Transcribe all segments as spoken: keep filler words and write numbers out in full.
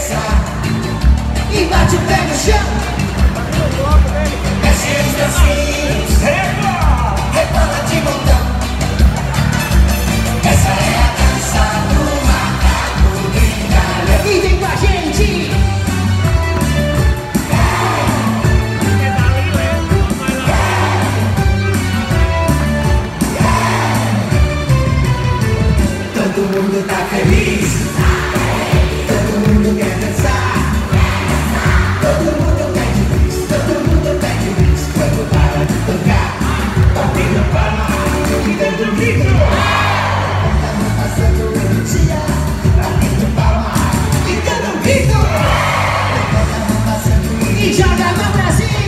cabeça e bate o pé no chão. Mexe os teus filhos, rebola de montão. Essa é a dança do macaco brincalhão. E vem com a gente! Todo mundo tá feliz, todo mundo quer dançar, todo mundo pede bis, todo mundo pede bis. Quando para de tocar, batendo palma e dando grito. Estamos passando energia, batendo palma e dando grito. Estamos passando e joga a mão pra cima.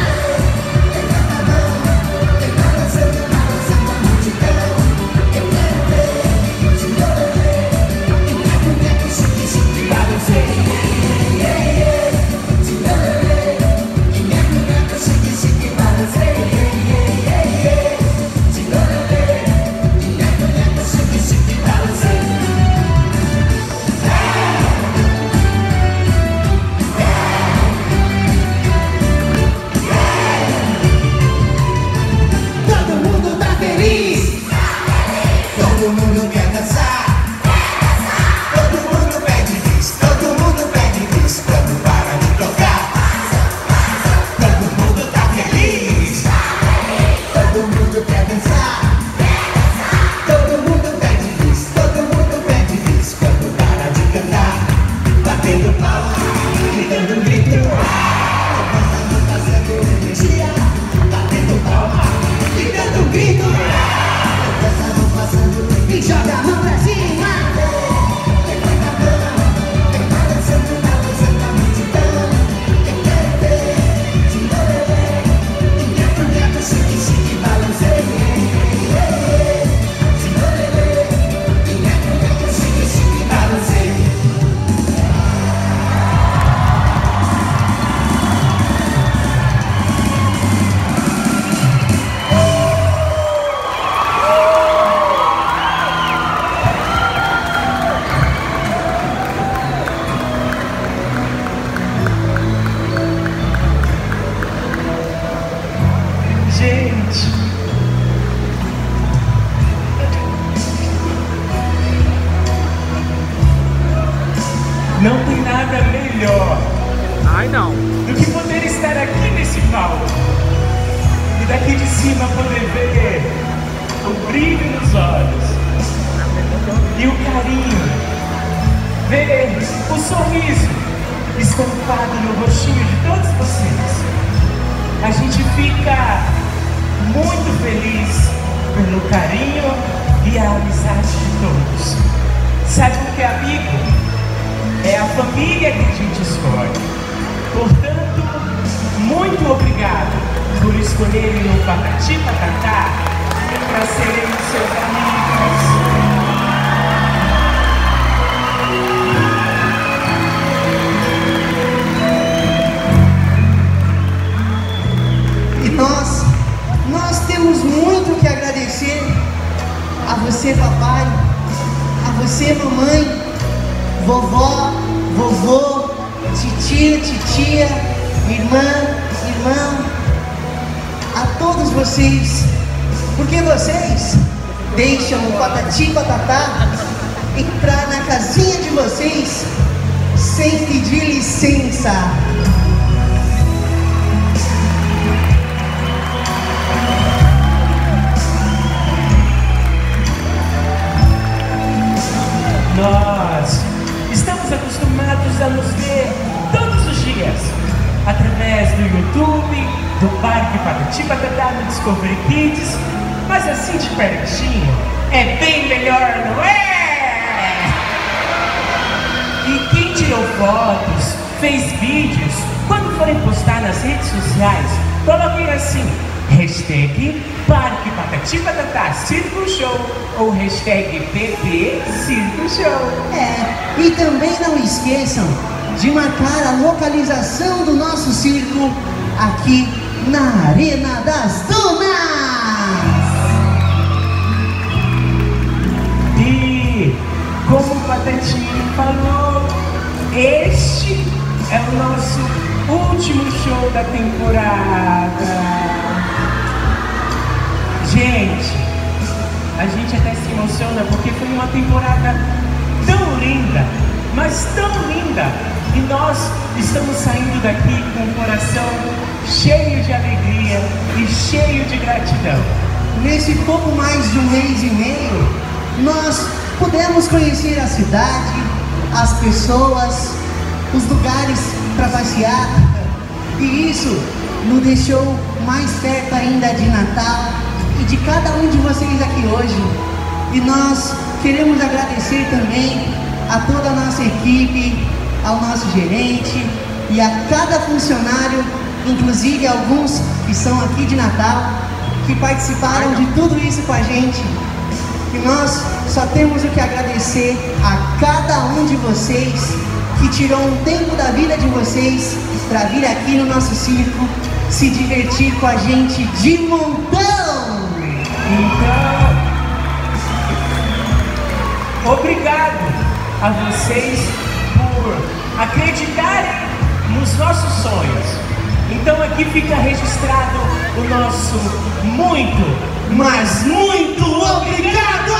Todo mundo quer dançar, todo mundo pede bis, todo mundo pede bis. Quando para de tocar, todo mundo tá feliz, todo mundo quer dançar, todo mundo pede bis, todo mundo pede bis. Quando para de cantar, batendo palma e dando grito. Estamos fazendo energia, batendo palma e dando grito. Estamos passando e joga a mão pra cima. Levanta a mão, quem tá dançando, tá dançando a multidão. Eu quero ver, de lolê, nheco, nheco, chique, chique, balancei. De lolê, nheco, nheco, chique, chique, balancei. Gente, não tem nada melhor Ai não. do que poder estar aqui nesse palco e daqui de cima poder ver o brilho nos olhos e o carinho, ver o sorriso estampado no rostinho de todos vocês. A gente fica muito feliz pelo carinho e a amizade de todos. Sabe o que é amigo? É a família que a gente escolhe. Portanto, muito obrigado por escolherem o Patati Patatá para serem seus amigos. Nós, nós temos muito que agradecer a você, papai, a você, mamãe, vovó, vovô, titia, titia, irmã, irmão, a todos vocês, porque vocês deixam o Patati Patatá entrar na casinha de vocês sem pedir licença. Nós estamos acostumados a nos ver todos os dias através do YouTube, do Parque Patati Patatá no Discovery Kids, mas assim de pertinho é bem melhor, não é? E quem tirou fotos, fez vídeos, quando forem postar nas redes sociais, coloquem assim: hashtag Parque Patati Patatá Circo Show ou hashtag P P Circo Show. É, e também não esqueçam de marcar a localização do nosso circo aqui na Arena das Dunas. E como o Patati falou, Este é o nosso último show da temporada. Gente, a gente até se emociona porque foi uma temporada tão linda, mas tão linda. E nós estamos saindo daqui com o coração cheio de alegria e cheio de gratidão. Nesse pouco mais de um mês e meio, nós pudemos conhecer a cidade, as pessoas, os lugares para passear. E isso nos deixou mais perto ainda de Natal e de cada um de vocês aqui hoje. E nós queremos agradecer também a toda a nossa equipe, ao nosso gerente e a cada funcionário, inclusive alguns que são aqui de Natal, que participaram de tudo isso com a gente. E nós só temos o que agradecer a cada um de vocês que tirou um tempo da vida de vocês para vir aqui no nosso circo se divertir com a gente de montão. Então, obrigado a vocês por acreditarem nos nossos sonhos. Então aqui fica registrado o nosso muito, mas muito obrigado!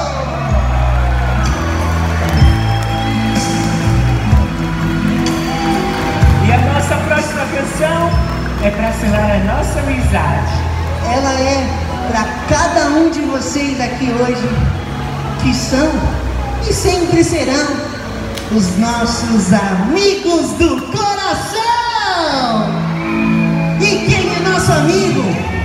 E a nossa próxima canção é para selar a nossa amizade. Ela é para cada um de vocês aqui hoje, que são e sempre serão os nossos amigos do coração. E quem é nosso amigo?